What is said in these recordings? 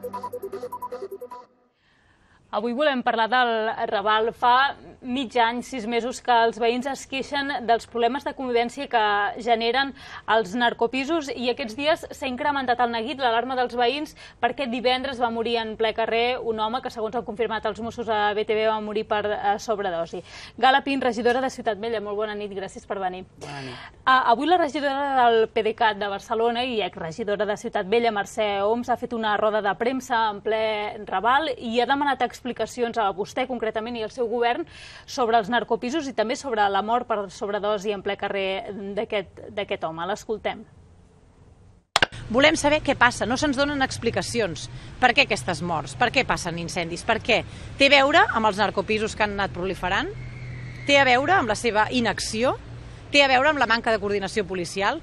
Avui volem parlar del Raval. Fa mig any, 6 mesos, que els veïns es queixen dels problemes de convivència que generen els narcopisos i aquests dies s'ha incrementat el neguit, l'alarma dels veïns, perquè divendres va morir en ple carrer un home que, segons han confirmat els Mossos a BTV, va morir per sobredosi. Gala Pin, regidora de Ciutat Vella, molt bona nit, gràcies per venir. Bona nit. Avui la regidora del PDeCAT de Barcelona i exregidora de Ciutat Vella, Mercè Homs, ha fet una roda de premsa en ple Raval i ha demanat explicacions a vostè concretament i al seu govern sobre els narcopisos i també sobre la mort per sobredosi en ple carrer d'aquest home. L'escoltem. Volem saber què passa, no se'ns donen explicacions. Per què aquestes morts? Per què passen incendis? Per què? Té a veure amb els narcopisos que han anat proliferant? Té a veure amb la seva inacció? Té a veure amb la manca de coordinació policial?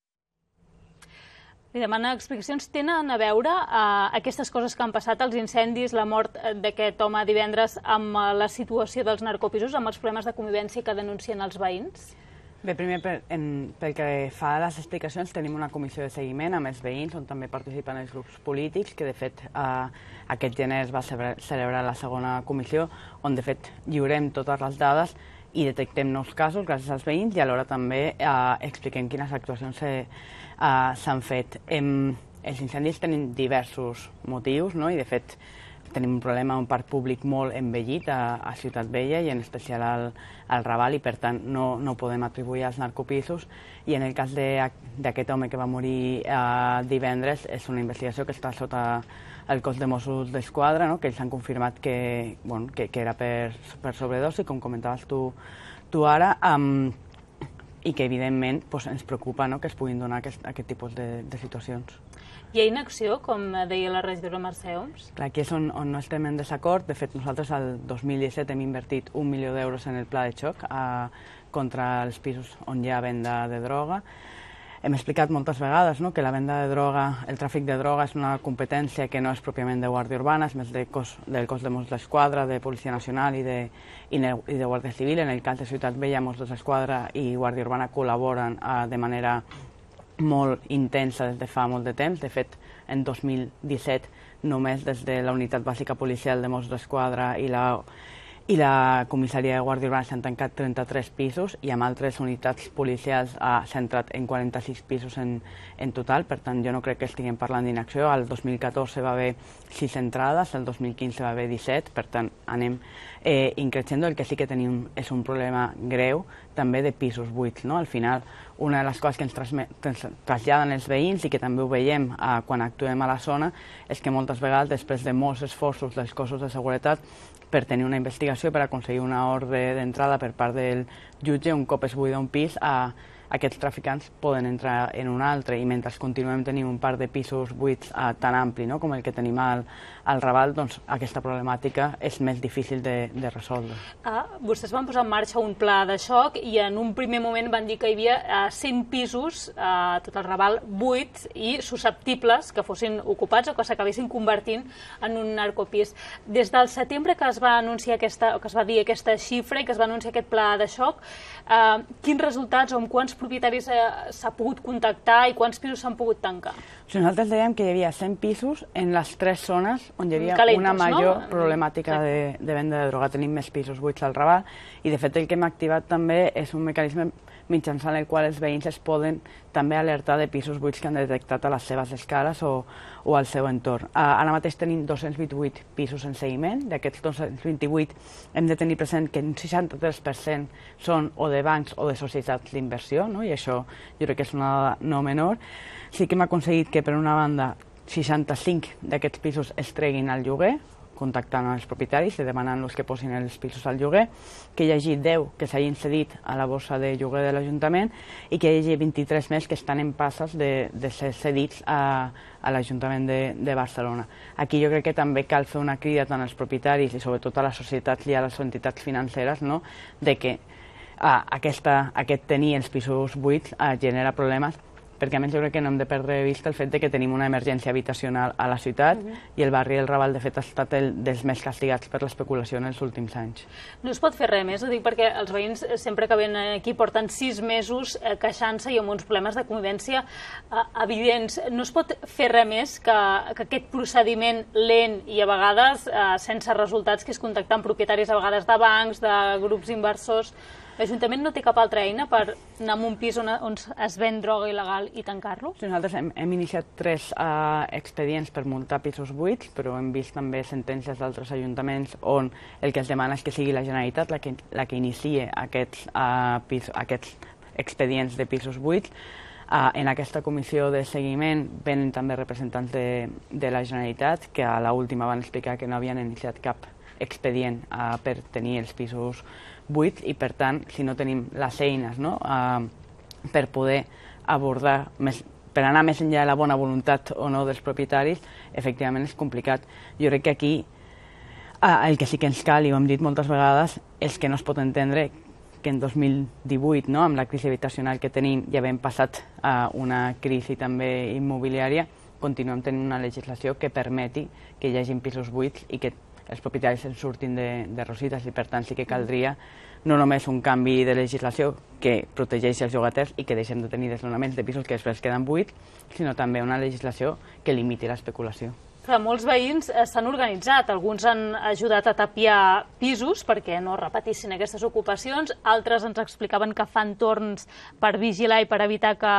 Li demana explicacions. Tenen a veure aquestes coses que han passat, els incendis, la mort d'aquest home divendres, amb la situació dels narcopisos, amb els problemes de convivència que denuncien els veïns? Bé, primer, pel que fa a les explicacions, tenim una comissió de seguiment amb els veïns, on també participen els grups polítics, que de fet aquest gener es va celebrar la segona comissió, on de fet lliurem totes les dades i detectem nous casos gràcies als veïns i alhora també expliquem quines actuacions s'han fet. Els incendis tenen diversos motius, no? I de fet tenim un problema amb un parc públic molt envellit a Ciutat Vella i en especial al Raval i per tant no podem atribuir als narcopisos i en el cas d'aquest home que va morir divendres és una investigació que està sota el cos de Mossos d'Esquadra, no? Que ells han confirmat que era per sobredosi, com comentaves tu ara, i que evidentment ens preocupa que es puguin donar aquest tipus de situacions. Hi ha inacció, com deia la regidora Mercè Homs? Clar, aquí és on no estem en desacord. De fet, nosaltres el 2017 hem invertit 1 milió d'euros en el pla de xoc contra els pisos on hi ha venda de droga. Hem explicat moltes vegades que la venda de droga, el tràfic de droga és una competència que no és pròpiament de Guàrdia Urbana, és més del cos de Mossos d'Esquadra, de Policia Nacional i de Guàrdia Civil. En el cas de Ciutat Vella, Mossos d'Esquadra i Guàrdia Urbana col·laboren de manera molt intensa des de fa molt de temps. De fet, en 2017, només des de la Unitat Bàsica Policial de Mossos d'Esquadra i la comissaria de Guàrdia Urbana s'han tancat 33 pisos i amb altres unitats policials s'ha entrat en 46 pisos en total. Per tant, jo no crec que estiguem parlant d'inacció. El 2014 va haver 6 entrades, el 2015 va haver 17, per tant, anem increixent. El que sí que tenim és un problema greu també de pisos buits. Al final, una de les coses que ens traslladen els veïns i que també ho veiem quan actuem a la zona és que moltes vegades, després de molts esforços dels cossos de seguretat per tenir una investigació, per aconseguir una ordre d'entrada per part del jutge, un cop es buida un pis, aquests traficants poden entrar en un altre i mentre continuem tenint un parc de pisos buits tan ampli com el que tenim al Raval, doncs aquesta problemàtica és més difícil de resoldre. Vostès van posar en marxa un pla de xoc i en un primer moment van dir que hi havia 100 pisos a tot el Raval buits i susceptibles que fossin ocupats o que s'acabessin convertint en un narcopís. Des del setembre que es va anunciar que es va dir aquesta xifra i que es va anunciar aquest pla de xoc, quins resultats o amb quants propietaris s'ha pogut contactar i quants pisos s'han pogut tancar? Nosaltres dèiem que hi havia 100 pisos en les 3 zones on hi havia una major problemàtica de venda de droga. Tenim més pisos buits al Raval i de fet el que hem activat també és un mecanisme mitjançant el qual els veïns es poden també alertar de pisos buits que han detectat a les seves escales o al seu entorn. Ara mateix tenim 228 pisos en seguiment. D'aquests 228 hem de tenir present que un 63% són o de bancs o de societats d'inversió, i això jo crec que és una dada no menor. Sí que hem aconseguit que, per una banda, 65 d'aquests pisos es treguin al lloguer, contactant els propietaris i demanant-los que posin els pisos al lloguer, que hi hagi 10 que s'hagin cedit a la borsa de lloguer de l'Ajuntament i que hi hagi 23 més que estan en passes de ser cedits a l'Ajuntament de Barcelona. Aquí jo crec que també cal fer una crida tant als propietaris i sobretot a les societats i a les entitats financeres de que aquest tenir els pisos buits genera problemes perquè a més jo crec que no hem de perdre de vista el fet de que tenim una emergència habitacional a la ciutat i el barri del Raval, de fet, ha estat dels més castigats per l'especulació en els últims anys. No es pot fer res més, ho dic perquè els veïns sempre que venen aquí porten 6 mesos queixant-se i amb uns problemes de convivència evidents. No es pot fer res més que aquest procediment lent i a vegades sense resultats, que és contactar amb propietaris a vegades de bancs, de grups inversors. L'Ajuntament no té cap altra eina per anar a un pis on es ven droga il·legal i tancar-lo? Sí, nosaltres hem iniciat 3 expedients per multar pisos buits, però hem vist també sentències d'altres ajuntaments on el que es demana és que sigui la Generalitat la que iniciï aquests expedients de pisos buits. En aquesta comissió de seguiment venen també representants de la Generalitat, que a l'última van explicar que no havien iniciat cap expedient per tenir els pisos buits i, per tant, si no tenim les eines per poder abordar, per anar més enllà de la bona voluntat o no dels propietaris, efectivament és complicat. Jo crec que aquí el que sí que ens cal, i ho hem dit moltes vegades, és que no es pot entendre que en 2018, amb la crisi habitacional que tenim, ja havent passat una crisi també immobiliària, continuem tenint una legislació que permeti que hi hagi pisos buits i que els propietaris en surtin de rosites, i per tant sí que caldria no només un canvi de legislació que protegeixi els llogaters i que deixem de tenir desnonaments de pisos que després queden buits, sinó també una legislació que limiti l'especulació. Molts veïns s'han organitzat, alguns han ajudat a tapiar pisos perquè no repetissin aquestes ocupacions, altres ens explicaven que fan torns per vigilar i per evitar que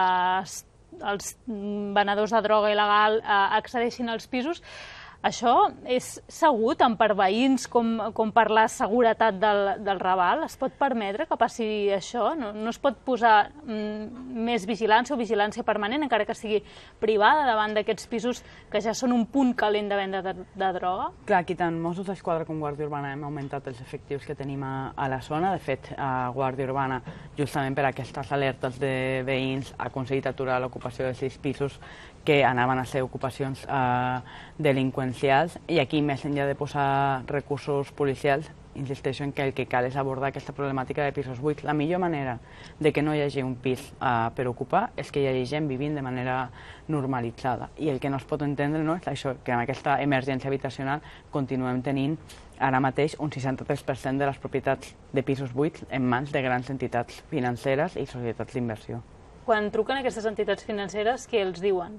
els venedors de droga il·legal accedeixin als pisos. Això és segur tant per veïns com per la seguretat del Raval? Es pot permetre que passi això? No es pot posar més vigilància o vigilància permanent, encara que sigui privada, davant d'aquests pisos que ja són un punt calent de venda de droga? Clar, aquí tant Mossos d'Esquadra com Guàrdia Urbana hem augmentat els efectius que tenim a la zona. De fet, Guàrdia Urbana, justament per aquestes alertes de veïns, ha aconseguit aturar l'ocupació de 6 pisos que anaven a ser ocupacions delinqüencials, i aquí, més enllà de posar recursos policials, insisteixo en que el que cal és abordar aquesta problemàtica de pisos buits. La millor manera de que no hi hagi un pis per ocupar és que hi hagi gent vivint de manera normalitzada, i el que no es pot entendre és això, que amb aquesta emergència habitacional continuem tenint ara mateix un 63% de les propietats de pisos buits en mans de grans entitats financeres i societats d'inversió. Quan truquen aquestes entitats financeres, què els diuen?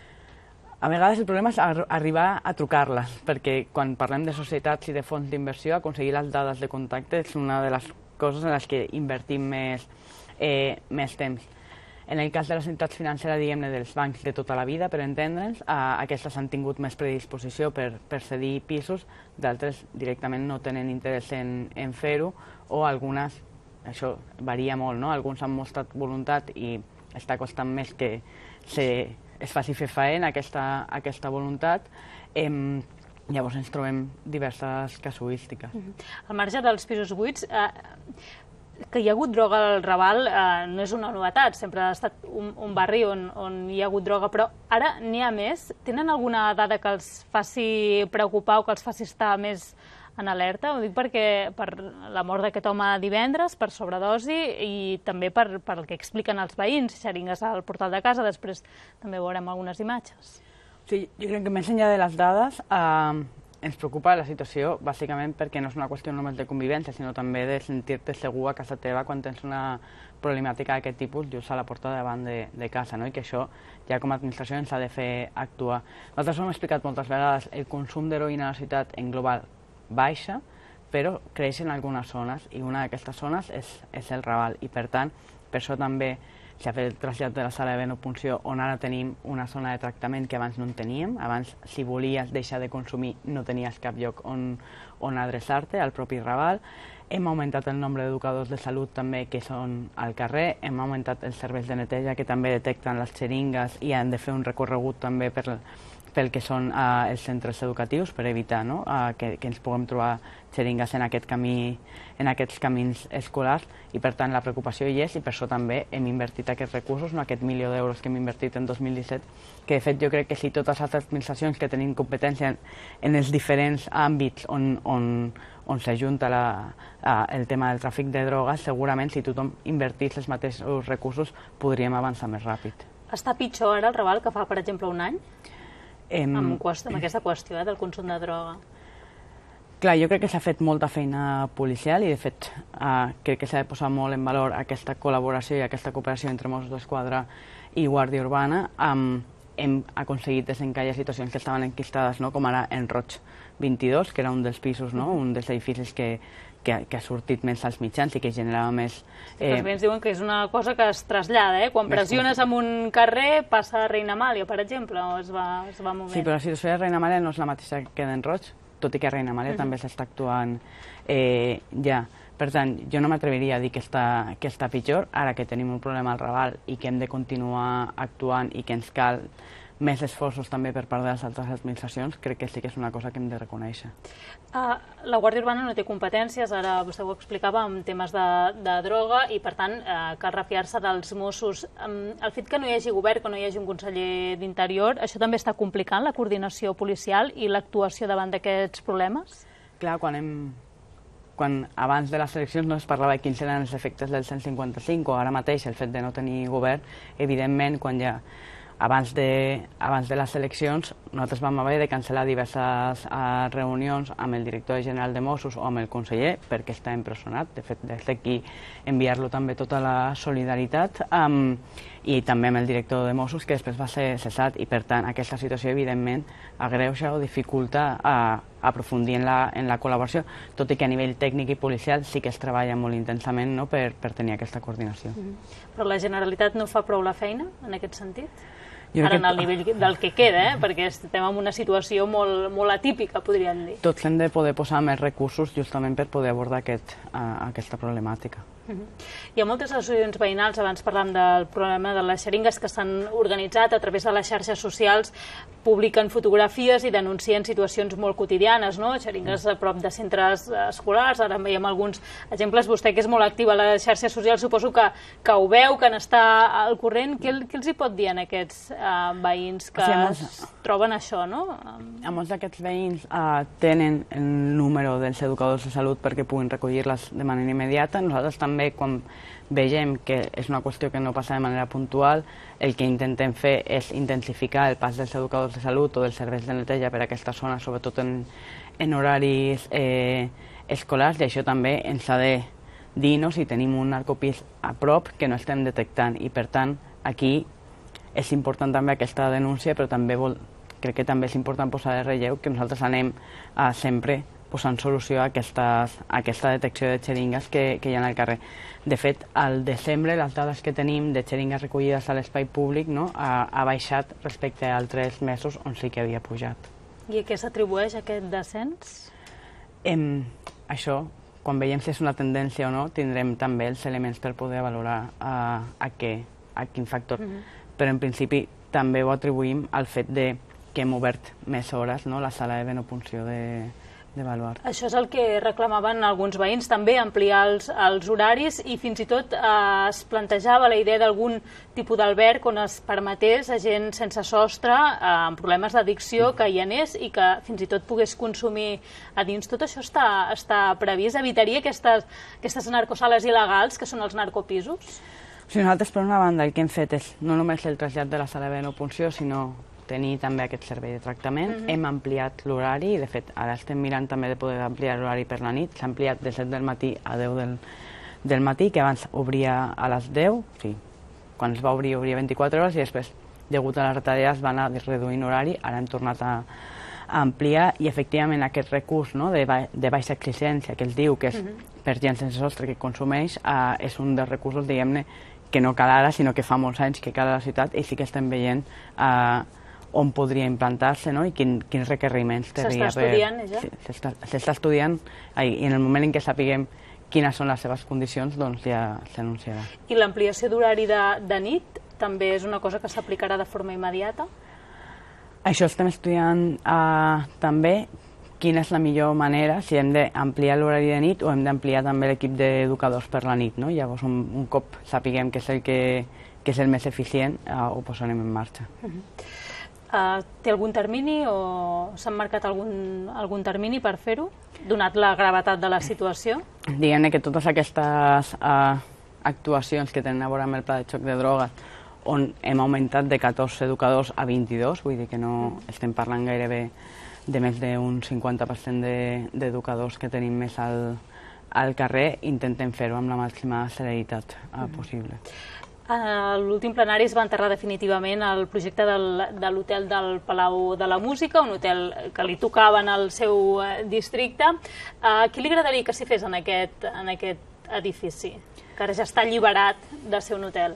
A vegades el problema és arribar a trucar-les, perquè quan parlem de societats i de fons d'inversió, aconseguir les dades de contacte és una de les coses en les que invertim més temps. En el cas de les entitats financeres, diguem-ne, dels bancs de tota la vida, per entendre'ns, aquestes han tingut més predisposició per cedir pisos, d'altres directament no tenen interès en fer-ho, o algunes, això varia molt, alguns han mostrat voluntat i està costant més que es faci fer faena aquesta voluntat. Llavors ens trobem diverses casuístiques. Al marge dels pisos buits, que hi ha hagut droga al Raval no és una novetat, sempre ha estat un barri on hi ha hagut droga, però ara n'hi ha més. Tenen alguna dada que els faci preocupar o que els faci estar més en alerta? Ho dic perquè per la mort d'aquest home divendres, per sobredosi, i també per el que expliquen els veïns, xeringues al portal de casa, després també veurem algunes imatges. Sí, jo crec que més enllà de les dades ens preocupa la situació bàsicament perquè no és una qüestió només de convivència, sinó també de sentir-te segur a casa teva quan tens una problemàtica d'aquest tipus just a la porta davant de casa, i que això ja com a administració ens ha de fer actuar. Nosaltres ho hem explicat moltes vegades, el consum d'heroïna a la ciutat en global baixa, però creix en algunes zones, i una d'aquestes zones és el Raval, i per tant, per això també s'ha fet el trasllat de la sala de venopunció, on ara tenim una zona de tractament que abans no en teníem. Abans, si volies deixar de consumir, no tenies cap lloc on adreçar-te, al propi Raval. Hem augmentat el nombre d'educadors de salut també que són al carrer, hem augmentat els serveis de neteja que també detecten les xeringues i han de fer un recorregut també per pel que són els centres educatius, per evitar que ens puguem trobar xeringues en aquests camins escolars, i per tant la preocupació hi és, i per això també hem invertit aquests recursos, aquest 1 milió d'euros que hem invertit en 2017, que de fet jo crec que si totes les administracions que tenim competència en els diferents àmbits on s'ajunta el tema del tràfic de drogues, segurament si tothom invertís els mateixos recursos podríem avançar més ràpid. Està pitjor ara el Raval que fa, per exemple, un any? Amb aquesta qüestió del consum de droga. Clar, jo crec que s'ha fet molta feina policial i, de fet, crec que s'ha de posar molt en valor aquesta col·laboració i aquesta cooperació entre Mossos d'Esquadra i Guàrdia Urbana. Hem aconseguit desencallar situacions que estaven enquistades, com ara en Roig 22, que era un dels pisos, un dels edificis que ha sortit més als mitjans i que generava més... Els veïns diuen que és una cosa que es trasllada, quan pressiones en un carrer passa a Reina Amàlia, per exemple, o es va movent. Sí, però la situació de Reina Amàlia no és la mateixa que d'en Roig, tot i que a Reina Amàlia també s'està actuant ja. Per tant, jo no m'atreviria a dir que està pitjor, ara que tenim un problema al Raval i que hem de continuar actuant i que ens cal més esforços també per part de les altres administracions, crec que sí que és una cosa que hem de reconèixer. La Guàrdia Urbana no té competències, ara vostè ho explicava, en temes de droga, i per tant cal refiar-se dels Mossos. El fet que no hi hagi govern, que no hi hagi un conseller d'Interior, això també està complicant la coordinació policial i l'actuació davant d'aquests problemes? Clar, quan abans de les eleccions no es parlava de quins eren els efectes del 155, o ara mateix el fet de no tenir govern, evidentment, quan ja abans de les eleccions nosaltres vam haver de cancel·lar diverses reunions amb el director general de Mossos o amb el conseller perquè està empresonat. De fet, des d'aquí enviar-lo també tota la solidaritat, i també amb el director de Mossos, que després va ser cessat, i per tant aquesta situació evidentment agreuja o dificulta aprofundir en la col·laboració, tot i que a nivell tècnic i policial sí que es treballa molt intensament per tenir aquesta coordinació. Però la Generalitat no fa prou la feina en aquest sentit? Ara en el nivell del que queda, perquè estem en una situació molt atípica, podríem dir. Tots hem de poder posar més recursos justament per poder abordar aquesta problemàtica. Hi ha moltes associacions veïnals, abans parlàvem del problema de les xeringues, que s'han organitzat a través de les xarxes socials, publiquen fotografies i denuncien situacions molt quotidianes, xeringues a prop de centres escolars. Ara en veiem alguns exemples. Vostè, que és molt activa a les xarxes socials, suposo que ho veu, que n'està al corrent. Què els hi pot dir a aquests veïns que es troben això? A molts d'aquests veïns tenen el número dels educadors de salut perquè puguin recollir-les de manera immediata. Nosaltres també, quan veiem que és una qüestió que no passa de manera puntual, el que intentem fer és intensificar el pas dels educadors de salut o dels serveis de neteja per a aquesta zona, sobretot en horaris escolars, i això també ens ha de dir si tenim un narcopís a prop que no estem detectant, i per tant aquí és important també aquesta denúncia, però també crec que també és important posar de relleu que nosaltres anem sempre posant solució a aquesta detecció de xeringues que hi ha al carrer. De fet, al desembre, les dades que tenim de xeringues recollides a l'espai públic ha baixat respecte a altres mesos on sí que havia pujat. I a què s'atribueix aquest descens? Això, quan veiem si és una tendència o no, tindrem també els elements per poder valorar a quin factor. Però en principi també ho atribuïm al fet que hem obert més hores la sala de venopunció de Baluard. Això és el que reclamaven alguns veïns, també ampliar els horaris, i fins i tot es plantejava la idea d'algun tipus d'alberg on es permetés a gent sense sostre amb problemes d'addicció que hi anés i que fins i tot pogués consumir a dins. Tot això està previst? Evitaria aquestes narcosales il·legals que són els narcopisos? Nosaltres, per una banda, el que hem fet és no només el trasllat de la sala de venopunció, sinó tenir també aquest servei de tractament. Hem ampliat l'horari, i de fet ara estem mirant també de poder ampliar l'horari per la nit. S'ha ampliat de 7 del matí a 10 del matí, que abans obria a les 10, sí. Quan es va obrir 24 hores, i després, degut a les retallades, va anar reduint horari. Ara hem tornat a ampliar, i efectivament aquest recurs de baixa exigència que es diu que és per gent sense sostre que consumeix, és un dels recursos, diguem-ne, que no cal ara, sinó que fa molts anys que cal a la ciutat, i sí que estem veient on podria implantar-se i quins requeriments tenia. S'està estudiant, ja? S'està estudiant, i en el moment en què sapiguem quines són les seves condicions, doncs ja s'anunciarà. I l'ampliació d'horari de nit també és una cosa que s'aplicarà de forma immediata? Això estem estudiant també quina és la millor manera, si hem d'ampliar l'horari de nit o hem d'ampliar també l'equip d'educadors per la nit, no? Llavors, un cop sapiguem que és el més eficient, ho posarem en marxa. Té algun termini o s'han marcat algun termini per fer-ho, donat la gravetat de la situació? Diguem-ne que totes aquestes actuacions que tenen a veure amb el pla de xoc de drogues, on hem augmentat de 14 educadors a 22, vull dir que no estem parlant gairebé de més d'un 50% d'educadors que tenim més al carrer, intentem fer-ho amb la màxima celeritat possible. A l'últim plenari es va enterrar definitivament el projecte de l'hotel del Palau de la Música, un hotel que li tocava en el seu districte. Què li agradaria que s'hi fes en aquest edifici, que ara ja està alliberat de ser un hotel?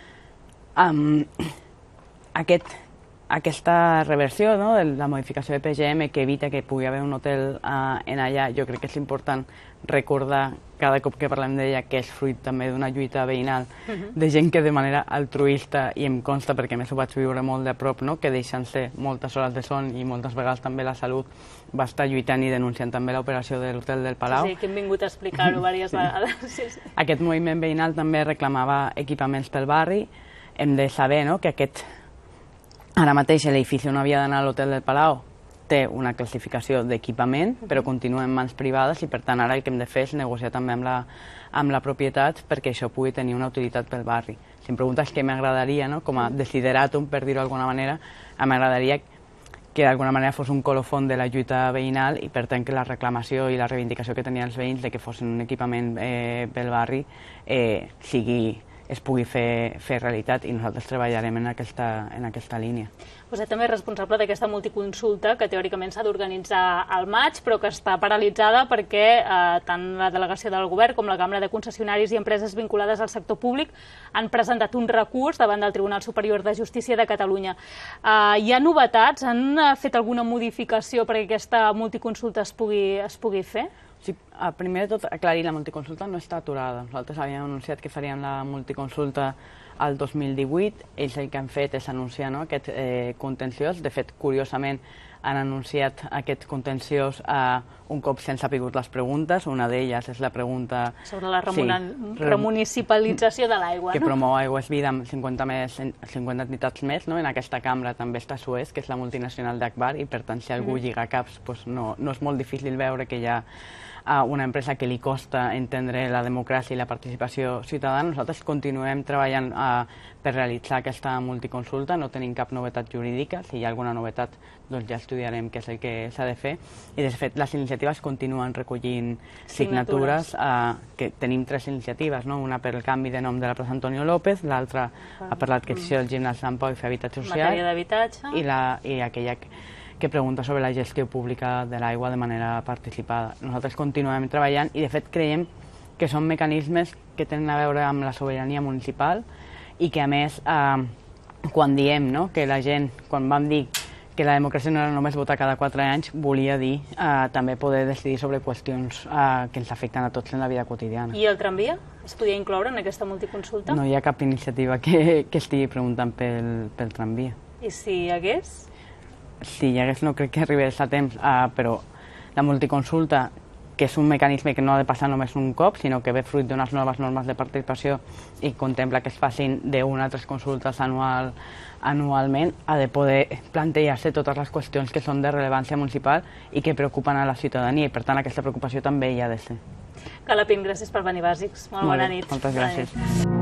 Aquesta reversió, no, de la modificació de PGM que evita que pugui haver un hotel en allà, jo crec que és important recordar cada cop que parlem d'ella que és fruit també d'una lluita veïnal de gent que de manera altruista, i em consta perquè més ho vaig viure molt de prop, no, que deixant-se moltes hores de son i moltes vegades també la salut, va estar lluitant i denunciant també l'operació de l'hotel del Palau. Sí, que hem vingut a explicar-ho diverses vegades. Sí. Aquest moviment veïnal també reclamava equipaments pel barri. Hem de saber, no, que ara mateix l'edifici on havia d'anar a l'hotel del Palau té una classificació d'equipament, però continua en mans privades i per tant ara el que hem de fer és negociar també amb la propietat perquè això pugui tenir una utilitat pel barri. Si em preguntes què m'agradaria, no, com a desideratum, per dir-ho d'alguna manera, m'agradaria que d'alguna manera fos un colofon de la lluita veïnal i per tant que la reclamació i la reivindicació que tenien els veïns de que fossin un equipament pel barri es pugui fer realitat, i nosaltres treballarem en aquesta línia. Vostè també és responsable d'aquesta multiconsulta que teòricament s'ha d'organitzar al maig, però que està paralitzada perquè tant la delegació del govern com la Cambra de Concessionaris i Empreses vinculades al sector públic han presentat un recurs davant del Tribunal Superior de Justícia de Catalunya. Hi ha novetats? Han fet alguna modificació perquè aquesta multiconsulta es pugui fer? Sí, primer de tot, aclarir, la multiconsulta no està aturada. Nosaltres havíem anunciat que faríem la multiconsulta al 2018. Ells el que han fet és anunciar aquest contenciós. De fet, curiosament, han anunciat aquest contenciós un cop s'han sabut les preguntes. Una d'elles és la pregunta sobre la remunicipalització de l'aigua. Que promou Aigües Vida amb 50 entitats més. En aquesta cambra també està Suez, que és la multinacional d'Agbar, i per tant, si algú lliga caps, no és molt difícil veure que hi ha una empresa que li costa entendre la democràcia i la participació ciutadana. Nosaltres continuem treballant per realitzar aquesta multiconsulta, no tenim cap novetat jurídica. Si hi ha alguna novetat, doncs ja estudiarem què és el que s'ha de fer. I de fet, les iniciatives continuen recollint signatures, que tenim 3 iniciatives, una per el canvi de nom de la plaça Antonio López, l'altra per l'adquisició del gimnàs Sant Pau i fer habitatge social, matèria d'habitatge, i aquella que pregunta sobre la gestió pública de l'aigua de manera participada. Nosaltres continuem treballant i, de fet, creiem que són mecanismes que tenen a veure amb la sobirania municipal i que, a més, quan diem que la gent, quan vam dir que la democràcia no era només votar cada 4 anys, volia dir també poder decidir sobre qüestions que ens afecten a tots en la vida quotidiana. I el tramvia? Es podia incloure en aquesta multiconsulta? No hi ha cap iniciativa que estigui preguntant pel tramvia. I si hi hagués? Si hi hagués, no crec que arribés a temps, però la multiconsulta, que és un mecanisme que no ha de passar només un cop, sinó que ve fruit d'unes noves normes de participació i contempla que es facin d'1 a 3 consultes anualment, ha de poder plantejar-se totes les qüestions que són de rellevància municipal i que preocupen a la ciutadania, i per tant aquesta preocupació també hi ha de ser. Carla Pin, gràcies per venir, Bàsics. Molt bona nit. Moltes gràcies.